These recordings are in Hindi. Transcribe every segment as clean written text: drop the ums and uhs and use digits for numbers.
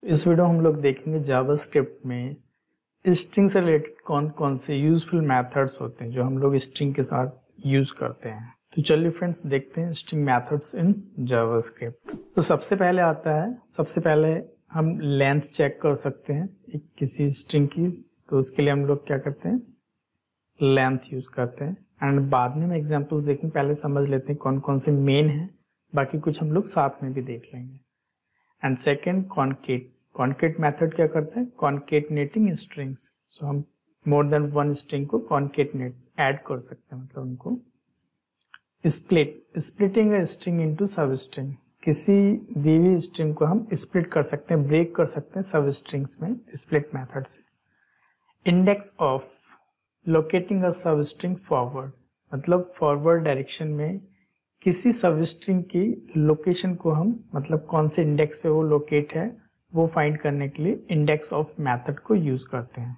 इस वीडियो हम लोग देखेंगे जावास्क्रिप्ट में स्ट्रिंग से रिलेटेड कौन कौन से यूजफुल मेथड्स होते हैं जो हम लोग स्ट्रिंग के साथ यूज करते हैं। तो चलिए फ्रेंड्स देखते हैं स्ट्रिंग मेथड्स इन जावास्क्रिप्ट। तो सबसे पहले हम लेंथ चेक कर सकते हैं एक किसी स्ट्रिंग की। तो उसके लिए हम लोग क्या करते हैं, लेंथ यूज करते हैं। एंड बाद में हम एग्जांपल्स देखेंगे, पहले समझ लेते हैं कौन कौन से मेन है, बाकी कुछ हम लोग साथ में भी देख लेंगे। एंड सेकेंड कॉन्केट मेथड क्या करता है, कॉन्केटनेटिंग स्ट्रिंग्स। सो हम मोर देन वन स्ट्रिंग को कॉन्केटनेट ऐड कर सकते हैं, मतलब उनको splitting a string into substring. किसी दी हुई स्ट्रिंग को हम स्प्लिट कर सकते हैं, ब्रेक कर सकते हैं सब स्ट्रिंग्स में स्प्लिट मेथड से। Index of locating a substring forward, मतलब फॉरवर्ड डायरेक्शन में किसी सब स्ट्रिंग की लोकेशन को हम, मतलब कौन से इंडेक्स पे वो लोकेट है वो फाइंड करने के लिए इंडेक्स ऑफ मेथड को यूज करते हैं।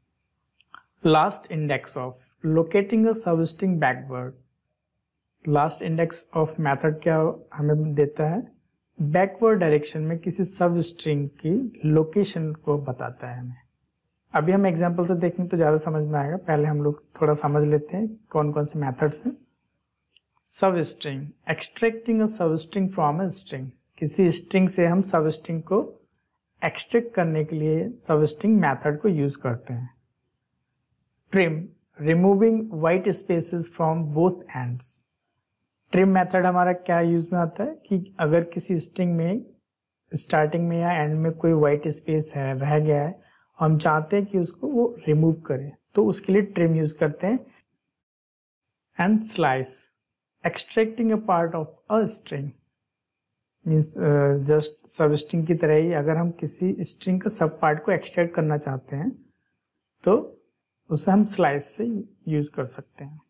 Last index of locating a substring backward. Last index of method क्या हमें देता है, बैकवर्ड डायरेक्शन में किसी सब स्ट्रिंग की लोकेशन को बताता है हमें। अभी हम एग्जांपल से देखेंगे तो ज्यादा समझ में आएगा, पहले हम लोग थोड़ा समझ लेते हैं कौन कौन से मेथड्स हैं। सब string, extracting a substring from a string. किसी स्ट्रिंग से हम सब स्ट्रिंग को एक्सट्रैक्ट करने के लिए सब स्ट्रिंग मेथड को यूज करते हैं। Trim, removing white spaces from both ends. Trim method हमारा क्या यूज में आता है कि अगर किसी स्ट्रिंग में स्टार्टिंग में या एंड में कोई व्हाइट स्पेस है, रह गया है, हम चाहते हैं कि उसको वो रिमूव करें, तो उसके लिए ट्रिम यूज करते हैं। And slice, extracting a part of a string, means just substring की तरह ही अगर हम किसी स्ट्रिंग का सब पार्ट को एक्सट्रैक्ट करना चाहते हैं तो उसे हम स्लाइस से यूज कर सकते हैं।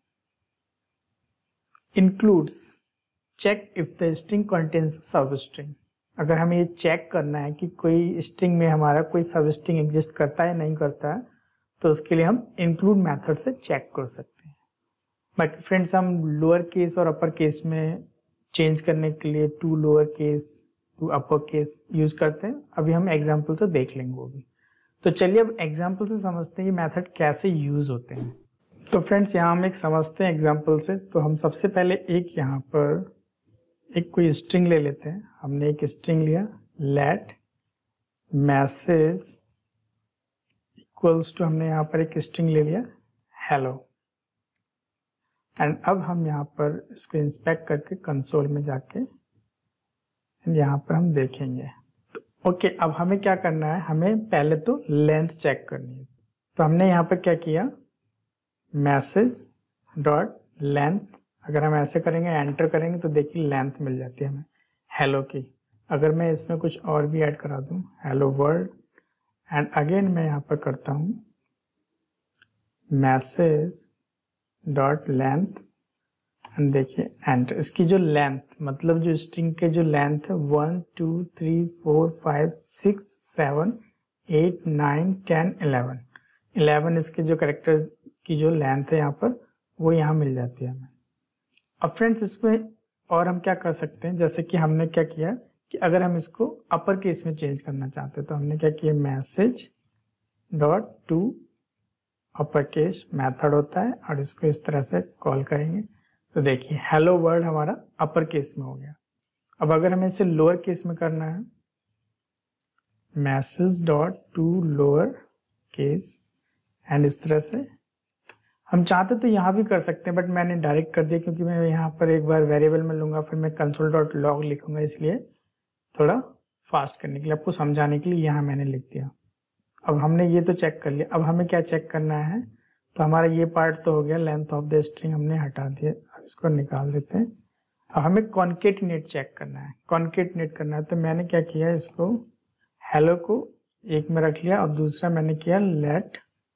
Includes, check if the string contains substring. अगर हमें ये चेक करना है कि कोई स्ट्रिंग में हमारा कोई सब स्ट्रिंग एग्जिस्ट करता है नहीं करता है, तो उसके लिए हम इंक्लूड मेथड से चेक कर सकते हैं। बाकी फ्रेंड्स हम लोअर केस और अपर केस में चेंज करने के लिए to lower case to upper case use करते हैं। अभी हम एग्जाम्पल से देख लेंगे वो भी। तो चलिए अब एग्जाम्पल से समझते हैं ये मेथड कैसे यूज होते हैं। तो फ्रेंड्स यहाँ हम एक समझते हैं एग्जाम्पल से। तो हम सबसे पहले एक यहाँ पर एक कोई स्ट्रिंग ले लेते हैं। हमने एक स्ट्रिंग लिया, लेट मैसेज इक्वल्स टू, हमने यहाँ पर एक स्ट्रिंग ले लिया हेलो। एंड अब हम यहाँ पर इसको इंस्पेक्ट करके कंसोल में जाके यहाँ पर हम देखेंगे। तो ओके, अब हमें क्या करना है, हमें पहले तो लेंथ चेक करनी है। तो हमने यहाँ पर क्या किया, मैसेज डॉट लेंथ, अगर हम ऐसे करेंगे एंटर करेंगे तो देखिए लेंथ मिल जाती है हमें हेलो की। अगर मैं इसमें कुछ और भी ऐड करा दूं, हेलो वर्ल्ड, एंड अगेन मैं यहाँ पर करता हूँ मैसेज डॉट लेंथ, एंड देखिए एंटर। इसकी जो लेंथ, मतलब जो स्ट्रिंग के जो लेंथ है 1 2 3 4 5 6 7 8 9 10 11 इसके जो कैरेक्टर की जो लेंथ है यहाँ पर वो यहाँ मिल जाती है हमें। अब फ्रेंड्स इसमें और हम क्या कर सकते हैं, जैसे कि हमने क्या किया कि अगर हम इसको अपर केस में चेंज करना चाहते हैं तो हमने क्या किया, message dot to upper case method होता है और इसको इस तरह से कॉल करेंगे तो देखिए हेलो वर्ल्ड हमारा अपर केस में हो गया। अब अगर हमें इसे लोअर केस में करना है, message dot to lower case, and इस तरह से हम चाहते तो यहाँ भी कर सकते हैं, बट मैंने डायरेक्ट कर दिया क्योंकि मैं यहाँ पर एक बार वेरिएबल में लूंगा फिर मैं कंसोल डॉट लॉग लिखूंगा, इसलिए थोड़ा फास्ट करने के लिए, आपको समझाने के लिए यहाँ मैंने लिख दिया। अब हमने ये तो चेक कर लिया, अब हमें क्या चेक करना है, तो हमारा ये पार्ट तो हो गया, लेंथ ऑफ द स्ट्रिंग हमने हटा दिया, अब इसको निकाल देते हैं। अब हमें कॉन्केटनेट चेक करना है, कॉन्केटनेट करना है। तो मैंने क्या किया, इसको हेलो को एक में रख लिया और दूसरा मैंने किया लेट,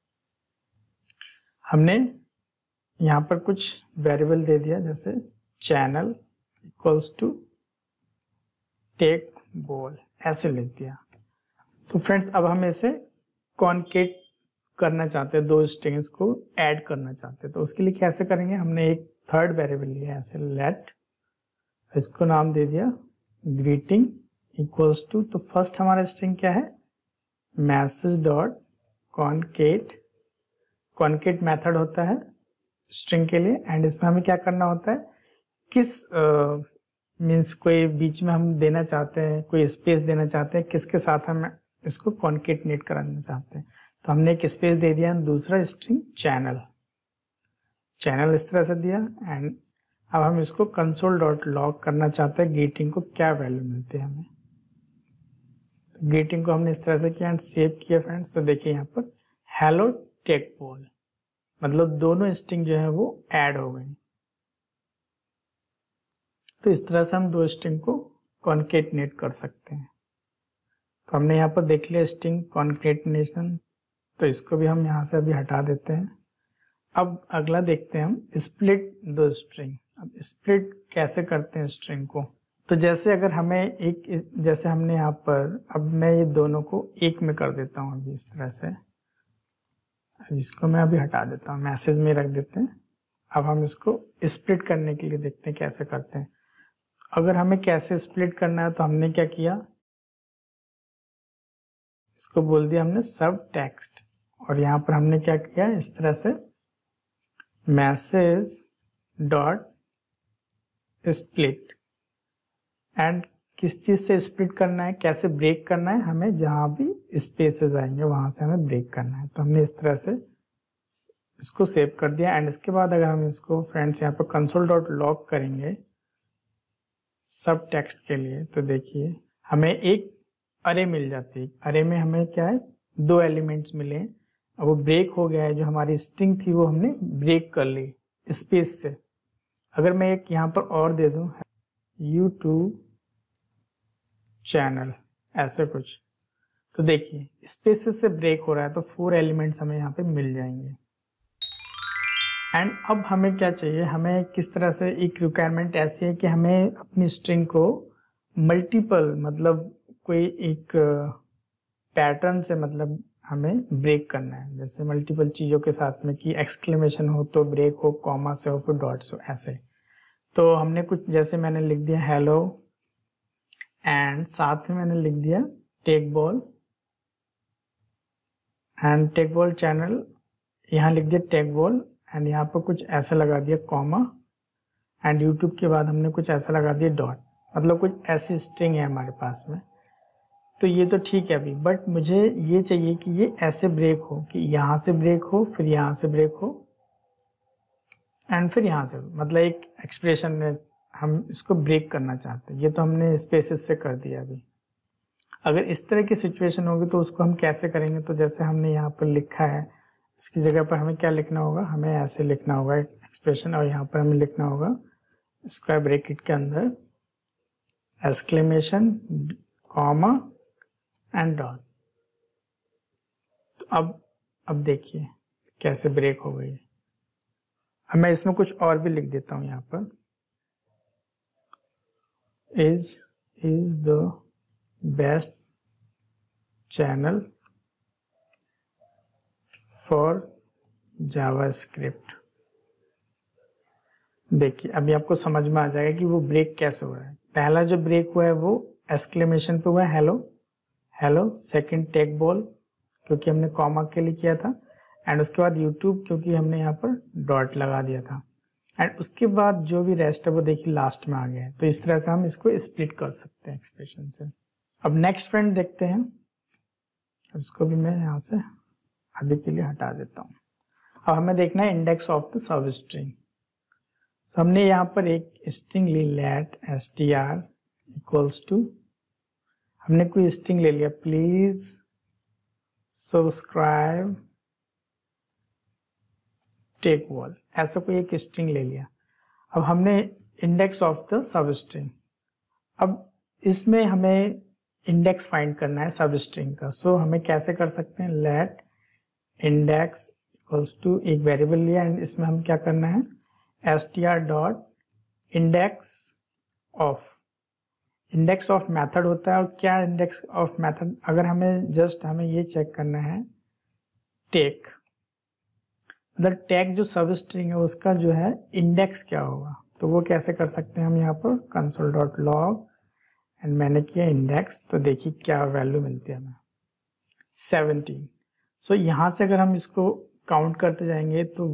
हमने यहाँ पर कुछ वेरिएबल दे दिया जैसे channel equals to tech ball, ऐसे लिख दिया। तो फ्रेंड्स अब हम इसे कॉन्केट करना चाहते हैं, दो स्ट्रिंग्स को ऐड करना चाहते हैं, तो उसके लिए कैसे करेंगे, हमने एक थर्ड वेरिएबल लिया ऐसे लेट, इसको नाम दे दिया ग्रीटिंग इक्वल्स टू, तो फर्स्ट हमारा स्ट्रिंग क्या है, message dot concat, concat method होता है स्ट्रिंग के लिए, एंड इसमें हमें क्या करना होता है, किस मीन्स कोई बीच में हम देना चाहते हैं, कोई स्पेस देना चाहते हैं, किसके साथ हम इसको कॉन्केटनेट कराना चाहते हैं, तो हमने एक स्पेस दे दिया, दूसरा स्ट्रिंग चैनल, चैनल इस तरह से दिया, एंड अब हम इसको कंसोल डॉट लॉग करना चाहते हैं ग्रीटिंग को क्या वैल्यू मिलती है हमें, तो ग्रीटिंग को हमने इस तरह से किया एंड सेव किया फ्रेंड्स। तो देखिए यहाँ पर हेलो टेक बॉल, मतलब दोनों स्ट्रिंग जो है वो ऐड हो गई। तो इस तरह से हम दो स्ट्रिंग को कॉन्केटनेट कर सकते हैं। तो हमने यहाँ पर देख लिया स्ट्रिंग कॉन्केटनेशन, तो इसको भी हम यहाँ से अभी हटा देते हैं। अब अगला देखते हैं हम स्प्लिट द स्ट्रिंग। अब स्प्लिट कैसे करते हैं स्ट्रिंग को, तो जैसे अगर हमें एक, जैसे हमने यहाँ पर, अब मैं ये दोनों को एक में कर देता हूँ अभी इस तरह से, अब इसको मैं अभी हटा देता हूँ, मैसेज में रख देते हैं। अब हम इसको स्प्लिट करने के लिए देखते हैं कैसे करते हैं। अगर हमें कैसे स्प्लिट करना है, तो हमने क्या किया, इसको बोल दिया हमने सब टेक्स्ट, और यहाँ पर हमने क्या किया, इस तरह से मैसेज डॉट स्प्लिट, एंड किस चीज से स्प्लिट करना है, कैसे ब्रेक करना है, हमें जहां भी स्पेसेस आएंगे वहां से हमें ब्रेक करना है। तो हमने इस तरह से इसको सेव कर दिया, एंड इसके बाद अगर हम इसको फ्रेंड्स यहाँ पर कंसोल डॉट लॉग करेंगे सब टेक्स्ट के लिए, तो देखिए हमें एक अरे मिल जाती है। अरे में हमें क्या है, दो एलिमेंट्स मिले, अब वो ब्रेक हो गया है, जो हमारी स्ट्रिंग थी वो हमने ब्रेक कर ली स्पेस से। अगर मैं एक यहाँ पर और दे दूं YouTube चैनल ऐसे कुछ, तो देखिए स्पेसेस से ब्रेक हो रहा है, तो 4 एलिमेंट्स हमें यहाँ पे मिल जाएंगे। एंड अब हमें क्या चाहिए, हमें किस तरह से, एक रिक्वायरमेंट ऐसी है कि हमें अपनी स्ट्रिंग को मल्टीपल, मतलब कोई एक पैटर्न से मतलब हमें ब्रेक करना है, जैसे मल्टीपल चीजों के साथ में, कि एक्सक्लेमेशन हो तो ब्रेक हो, कॉमा से हो, फिर डॉट्स हो, ऐसे। तो हमने कुछ, जैसे मैंने लिख दिया हेलो, एंड साथ में मैंने लिख दिया tech ball, and tech ball channel, यहाँ लिख दिया टेक बॉल, एंड यहाँ पर कुछ ऐसा लगा दिया कॉमा, एंड यूट्यूब के बाद हमने कुछ ऐसा लगा दिया डॉट, मतलब कुछ ऐसी स्ट्रिंग है हमारे पास में। तो ये तो ठीक है अभी, बट मुझे ये चाहिए कि ये ऐसे ब्रेक हो, कि यहाँ से ब्रेक हो, फिर यहाँ से ब्रेक हो, एंड फिर यहाँ से, मतलब एक एक्सप्रेशन में हम इसको ब्रेक करना चाहते हैं। ये तो हमने स्पेसेस से कर दिया अभी। अगर इस तरह की सिचुएशन होगी तो उसको हम कैसे करेंगे, तो जैसे हमने यहाँ पर लिखा है, इसकी जगह पर हमें क्या लिखना होगा, हमें ऐसे लिखना होगा एक एक्सप्रेशन, और यहाँ पर हमें लिखना होगा स्क्वायर ब्रैकेट के अंदर एक्सक्लेमेशन कॉमा एंड डॉट। तो अब देखिए कैसे ब्रेक हो गई। अब मैं इसमें कुछ और भी लिख देता हूं, यहाँ पर is the best channel for JavaScript. देखिए अभी आपको समझ में आ जाएगा कि वो ब्रेक कैसे हो रहा है। पहला जो ब्रेक हुआ है वो एक्सक्लेमेशन पे हुआ है, hello hello. Second tech ball, क्योंकि हमने कॉमा के लिए किया था, एंड उसके बाद यूट्यूब, क्योंकि हमने यहाँ पर डॉट लगा दिया था, एंड उसके बाद जो भी रेस्ट है वो देखिए लास्ट में आ गया है। तो इस तरह से हम इसको स्प्लिट कर सकते हैं एक्सप्रेशन से। अब नेक्स्ट फ्रेंड देखते हैं, अब इसको भी मैं यहाँ से अभी के लिए हटा देता हूँ। अब हमें देखना है index of the substring. तो हमने यहाँ पर एक स्ट्रिंग ली, लेट str इक्वल्स टू, हमने कोई स्ट्रिंग ले लिया, प्लीज सब्सक्राइब टेक वॉल, ऐसा कोई एक स्ट्रिंग ले लिया। अब हमने index of the substring, अब इसमें हमें इंडेक्स फाइंड करना है सब स्ट्रिंग का। सो हमें कैसे कर सकते हैं, लेट इंडेक्स इक्वल्स टू, एक वेरिएबल लिया, एंड इसमें हम क्या करना है, str dot index of, index of method होता है। और क्या इंडेक्स ऑफ मेथड, अगर हमें जस्ट हमें ये चेक करना है टेक, मतलब टैग जो सब स्ट्रिंग है उसका जो है इंडेक्स क्या होगा, तो वो कैसे कर सकते हैं हम, यहाँ पर कंसोल डॉट लॉग एंड मैंने किया इंडेक्स, तो देखिए क्या वैल्यू मिलती है हमें 17। सो यहाँ से अगर हम इसको काउंट करते जाएंगे तो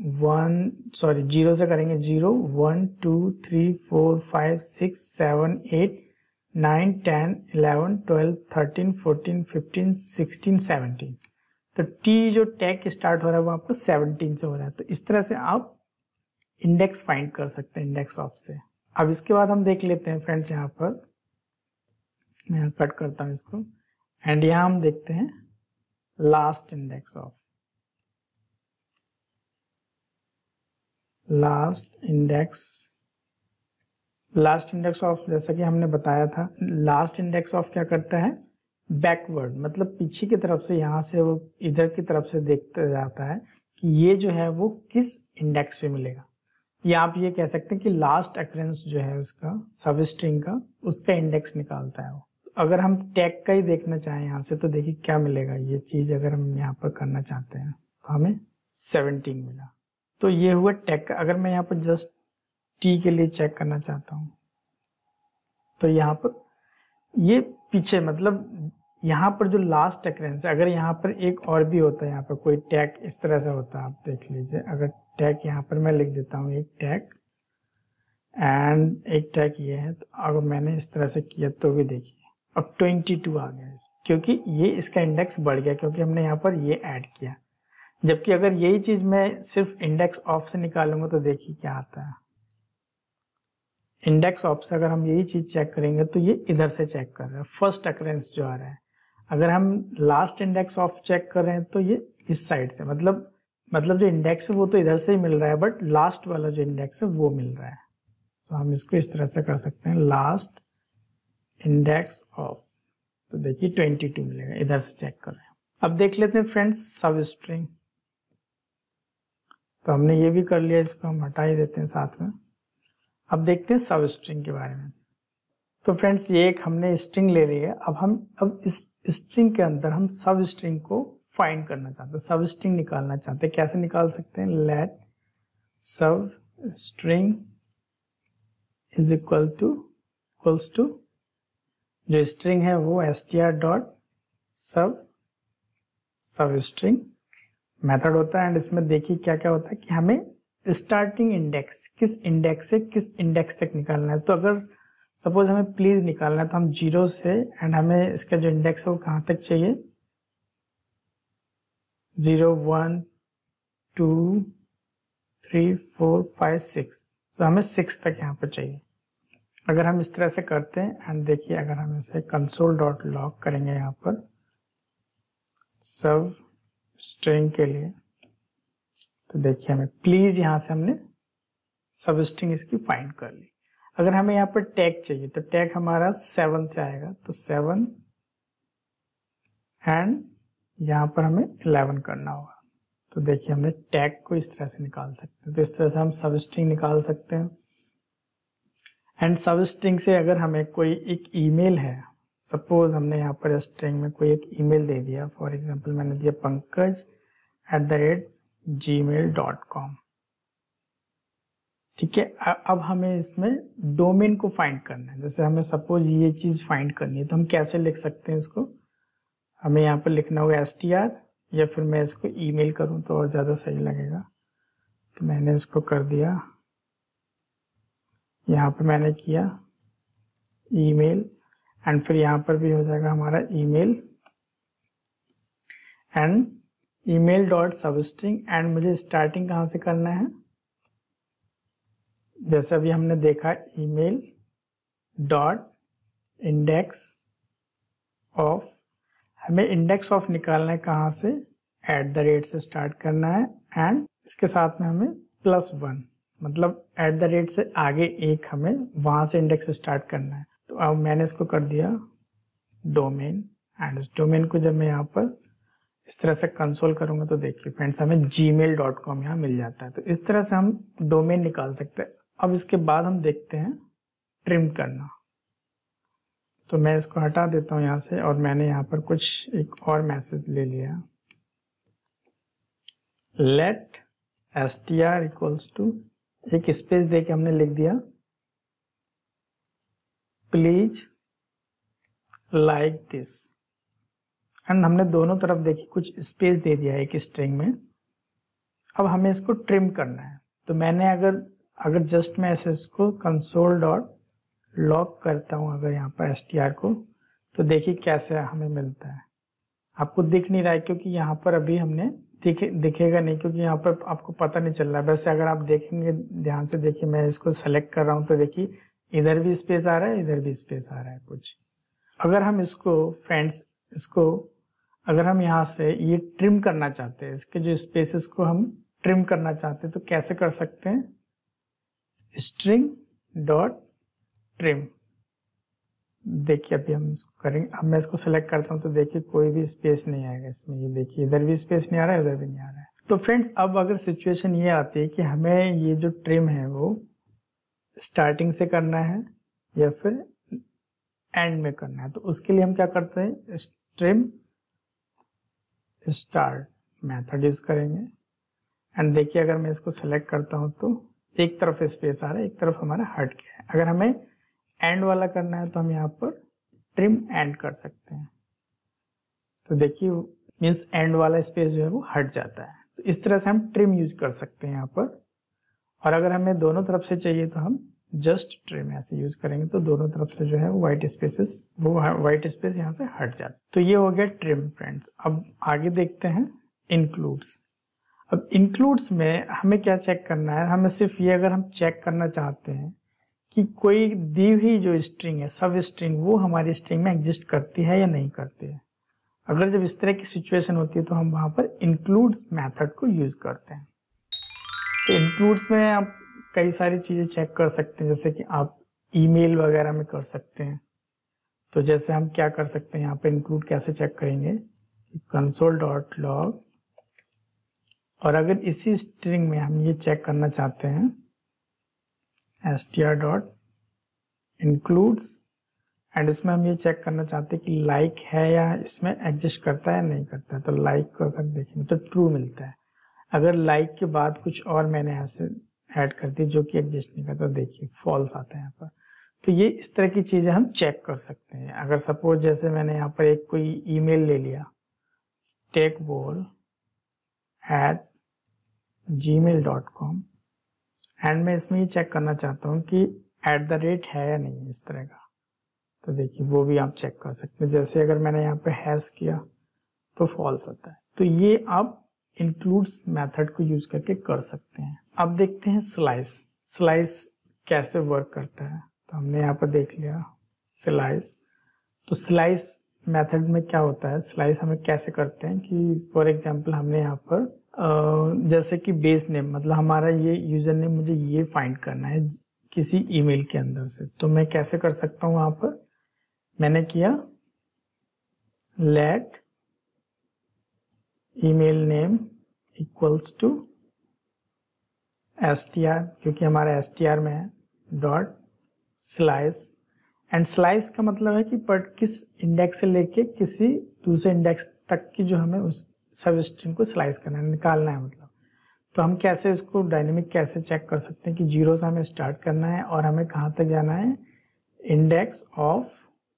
0 से करेंगे 0 1 2 3 4 5 6 7 8 9 10 11 12 13 14 15 16 17। तो टी जो टैग स्टार्ट हो रहा है वो आपको 17 से हो रहा है। तो इस तरह से आप इंडेक्स फाइंड कर सकते हैं इंडेक्स ऑफ से। अब इसके बाद हम देख लेते हैं फ्रेंड्स, यहाँ पर मैं कट करता हूँ इसको, एंड यहाँ हम देखते हैं last index of. Last index of जैसा कि हमने बताया था, लास्ट इंडेक्स ऑफ क्या करता है, बैकवर्ड मतलब पीछे की तरफ से, यहाँ से वो इधर की तरफ से देखता जाता है कि ये जो है वो किस इंडेक्स पे मिलेगा। या आप ये कह सकते हैं कि लास्ट अक्रेंस जो है उसका सब स्ट्रिंग का, उसका इंडेक्स निकालता है वो। अगर हम टैग का ही देखना चाहें यहाँ से, तो देखिए क्या मिलेगा। ये चीज अगर हम यहाँ पर करना चाहते हैं तो हमें 17 मिला। तो ये हुआ टैग का। अगर मैं यहाँ पर जस्ट टी के लिए चेक करना चाहता हूँ तो यहाँ पर ये पीछे मतलब यहाँ पर जो लास्ट अक्रेंस है, अगर यहाँ पर एक और भी होता है, यहाँ पर कोई टैग इस तरह से होता है, आप देख लीजिए। अगर टैग यहाँ पर मैं लिख देता हूँ एक टैग, एंड एक टैग ये है, तो अगर मैंने इस तरह से किया तो भी देखिए अब 22 आ गया, क्योंकि ये इसका इंडेक्स बढ़ गया, क्योंकि हमने यहाँ पर ये ऐड किया। जबकि अगर यही चीज मैं सिर्फ इंडेक्स ऑफ से निकालूंगा तो देखिए क्या आता है। इंडेक्स ऑफ से अगर हम यही चीज चेक करेंगे तो ये इधर से चेक कर रहा है, फर्स्ट अकरेंस जो आ रहा है। अगर हम लास्ट इंडेक्स ऑफ चेक कर रहे हैं तो ये इस साइड से, मतलब जो इंडेक्स है वो तो इधर से ही मिल रहा है, बट लास्ट वाला जो इंडेक्स है वो मिल रहा है। तो हम इसको इस तरह से कर सकते हैं, लास्ट इंडेक्स ऑफ, तो देखिए 22 मिलेगा, इधर से चेक कर रहे हैं। अब देख लेते हैं फ्रेंड्स सब स्ट्रिंग। तो हमने ये भी कर लिया, इसको हम हटा ही देते हैं साथ में। अब देखते हैं सब स्ट्रिंग के बारे में। तो फ्रेंड्स ये एक हमने स्ट्रिंग ले ली है। अब इस स्ट्रिंग के अंदर हम सब स्ट्रिंग को फाइंड करना चाहते हैं, सब स्ट्रिंग निकालना चाहते हैं। कैसे निकाल सकते हैं, let substring is equals to जो स्ट्रिंग है वो str dot substring method होता है। एंड इसमें देखिए क्या क्या होता है कि हमें स्टार्टिंग इंडेक्स किस इंडेक्स से किस इंडेक्स तक निकालना है। तो अगर सपोज हमें प्लीज निकालना है तो हम 0 से, एंड हमें इसका जो इंडेक्स है वो कहाँ तक चाहिए, 0 1 2 3 4 5 6, तो हमें 6 तक यहाँ पर चाहिए। अगर हम इस तरह से करते हैं, एंड देखिए अगर हम इसे console.log करेंगे यहाँ पर सब स्ट्रिंग के लिए, तो देखिए हमें प्लीज यहाँ से हमने सब स्ट्रिंग इसकी फाइंड कर ली। अगर हमें यहाँ पर टैग चाहिए तो टैग हमारा 7 से आएगा, तो 7, एंड यहाँ पर हमें 11 करना होगा। तो देखिए हमने टैग को इस तरह से निकाल सकते हैं। तो इस तरह से हम सब स्ट्रिंग निकाल सकते हैं। एंड सब स्ट्रिंग से अगर हमें कोई एक ईमेल है, सपोज हमने यहाँ पर स्ट्रिंग में कोई एक ईमेल दे दिया, फॉर एग्जांपल मैंने दिया pankaj@gmail.com, ठीक है। अब हमें इसमें डोमेन को फाइंड करना है। जैसे हमें सपोज ये चीज फाइंड करनी है, तो हम कैसे लिख सकते हैं इसको, हमें यहाँ पर लिखना होगा str, या फिर मैं इसको ईमेल करूँ तो और ज्यादा सही लगेगा। तो मैंने इसको कर दिया, यहाँ पर मैंने किया ईमेल, एंड फिर यहाँ पर भी हो जाएगा हमारा email, and email dot substring. And मुझे स्टार्टिंग कहाँ से करना है, जैसे अभी हमने देखा ईमेल डॉट इंडेक्स ऑफ, हमें इंडेक्स ऑफ निकालना है कहाँ से, @ से स्टार्ट करना है, एंड इसके साथ में हमें +1, मतलब @ से आगे एक हमें वहां से इंडेक्स स्टार्ट करना है। तो अब मैंने इसको कर दिया डोमेन, एंड इस डोमेन को जब मैं यहाँ पर इस तरह से कंसोल करूंगा तो देखिए फ्रेंड्स हमें gmail.com यहाँ मिल जाता है। तो इस तरह से हम डोमेन निकाल सकते हैं। अब इसके बाद हम देखते हैं ट्रिम करना। तो मैं इसको हटा देता हूँ यहाँ से, और मैंने यहाँ पर कुछ एक और मैसेज ले लिया, लेट str इक्वल्स टू, एक स्पेस देके हमने लिख दिया प्लीज लाइक दिस। एंड हमने दोनों तरफ देखिए कुछ स्पेस दे दिया है एक स्ट्रिंग में। अब हमें इसको ट्रिम करना है, तो मैंने अगर जस्ट मैं ऐसे इसको कंसोल डॉट लॉग करता हूँ अगर यहाँ पर str को, तो देखिए कैसे हमें मिलता है। आपको दिख नहीं रहा है क्योंकि यहाँ पर अभी हमने दिखेगा नहीं, क्योंकि यहाँ पर आपको पता नहीं चल रहा है। वैसे अगर आप देखेंगे ध्यान से, देखिए मैं इसको सेलेक्ट कर रहा हूँ तो देखिए इधर भी स्पेस आ रहा है, इधर भी स्पेस आ रहा है कुछ। अगर हम इसको फ्रेंड्स अगर हम यहाँ से ये ट्रिम करना चाहते हैं, इसके जो स्पेसेस को हम ट्रिम करना चाहते हैं, तो कैसे कर सकते हैं? String dot trim. देखिए अभी हम इसको करेंगे। अब मैं इसको सेलेक्ट करता हूँ तो देखिए कोई भी स्पेस नहीं आएगा इसमें। ये देखिए इधर भी स्पेस नहीं आ रहा है, इधर भी नहीं आ रहा है। तो फ्रेंड्स अब अगर सिचुएशन ये आती है कि हमें ये जो ट्रिम है वो स्टार्टिंग से करना है या फिर एंड में करना है, तो उसके लिए हम क्या करते हैं? ट्रिम स्टार्ट मेथड यूज करेंगे। एंड देखिए अगर मैं इसको सेलेक्ट करता हूँ तो एक तरफ स्पेस आ रहा है, एक तरफ हमारा हट गया है। अगर हमें एंड वाला करना है तो हम यहाँ पर ट्रिम एंड कर सकते हैं। तो देखिए मीन्स एंड वाला स्पेस जो है वो हट जाता है। तो इस तरह से हम ट्रिम यूज कर सकते हैं यहाँ पर। और अगर हमें दोनों तरफ से चाहिए तो हम जस्ट ट्रिम ऐसे यूज करेंगे, तो दोनों तरफ से जो है वो व्हाइट स्पेस यहाँ से हट जाता है। तो ये हो गया ट्रिम फ्रेंड्स। अब आगे देखते हैं इंक्लूड्स। अब इंक्लूड्स में हमें क्या चेक करना है? हमें सिर्फ ये अगर हम चेक करना चाहते हैं कि कोई दी हुई जो स्ट्रिंग है, सब स्ट्रिंग, वो हमारी स्ट्रिंग में एग्जिस्ट करती है या नहीं करती है। अगर जब इस तरह की सिचुएशन होती है तो हम वहां पर इंक्लूड्स मेथड को यूज करते हैं। तो इंक्लूड्स में आप कई सारी चीजें चेक कर सकते हैं, जैसे कि आप ईमेल वगैरह में कर सकते हैं। तो जैसे हम क्या कर सकते हैं यहाँ पे इंक्लूड कैसे चेक करेंगे? कंसोल डॉट लॉग, और अगर इसी स्ट्रिंग में हम ये चेक करना चाहते हैं str डॉट इंक्लूड्स, एंड इसमें हम ये चेक करना चाहते हैं कि लाइक है या इसमें एग्जिस्ट करता है या नहीं करता है। तो लाइक को अगर देखेंगे तो ट्रू मिलता है। अगर लाइक के बाद कुछ और मैंने ऐसे ऐड कर दी जो कि एग्जिस्ट नहीं करता, तो देखिए फॉल्स आता है यहाँ पर। तो ये इस तरह की चीजें हम चेक कर सकते हैं। अगर सपोज जैसे मैंने यहाँ पर एक कोई ईमेल ले लिया techball@gmail.com, एंड मैं इसमें ये चेक करना चाहता हूँ कि @ है या नहीं इस तरह का, तो देखिए वो भी आप चेक कर सकते हैं। जैसे अगर मैंने यहाँ पे हैश किया तो फॉल्स आता है। तो ये आप इंक्लूड्स मेथड को यूज करके कर सकते हैं। अब देखते हैं स्लाइस कैसे वर्क करता है। तो हमने यहाँ पर देख लिया स्लाइस। तो स्लाइस मेथड में क्या होता है? स्लाइस हमें कैसे करते हैं कि फॉर एग्जांपल हमने यहाँ पर जैसे कि बेस नेम, मतलब हमारा ये यूजर नेम मुझे ये फाइंड करना है किसी ईमेल के अंदर से। तो मैं कैसे कर सकता हूँ? वहां पर मैंने किया let email name equals to str, क्योंकि हमारा str में है, डॉट स्लाइस। एंड स्लाइस का मतलब है कि किस इंडेक्स से लेके किसी दूसरे इंडेक्स तक की जो हमें उस सब स्ट्रिंग को स्लाइस करना है, निकालना है मतलब। तो हम कैसे इसको डायनेमिक कैसे चेक कर सकते हैं कि 0 से हमें स्टार्ट करना है और हमें कहां तक जाना है? इंडेक्स ऑफ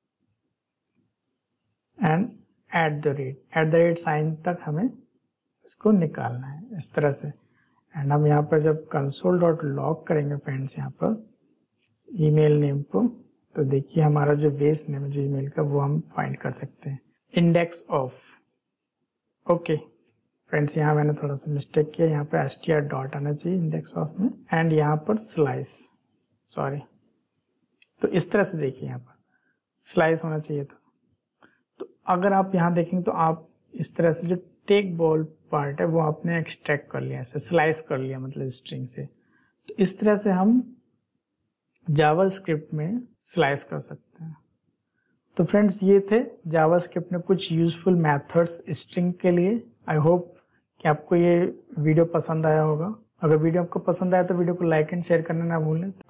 एंड @ साइन तक हमें इसको निकालना है इस तरह से। एंड हम यहाँ पर जब कंसोल डॉट लॉग करेंगे फ्रेंड्स यहाँ पर ईमेल नेम को, तो देखिए हमारा जो बेस नेम है जो ईमेल का, वो हम फाइंड कर सकते हैं। इंडेक्स ऑफ, ओके फ्रेंड्स यहाँ मैंने थोड़ा सा मिस्टेक किया, यहाँ पे str डॉट आना चाहिए इंडेक्स ऑफ में, एंड यहाँ पर स्लाइस, सॉरी। तो इस तरह से देखिए यहाँ पर स्लाइस होना चाहिए था। तो अगर आप यहाँ देखेंगे तो आप इस तरह से जो टेक बॉल पार्ट है वो आपने एक्सट्रैक्ट कर लिया, ऐसे स्लाइस कर लिया मतलब स्ट्रिंग से। तो इस तरह से हम जावास्क्रिप्ट में स्लाइस कर सकते हैं। तो फ्रेंड्स ये थे जावास्क्रिप्ट में कुछ यूजफुल मेथड्स स्ट्रिंग के लिए। आई होप कि आपको ये वीडियो पसंद आया होगा। अगर वीडियो आपको पसंद आया तो वीडियो को लाइक एंड शेयर करना ना भूलें।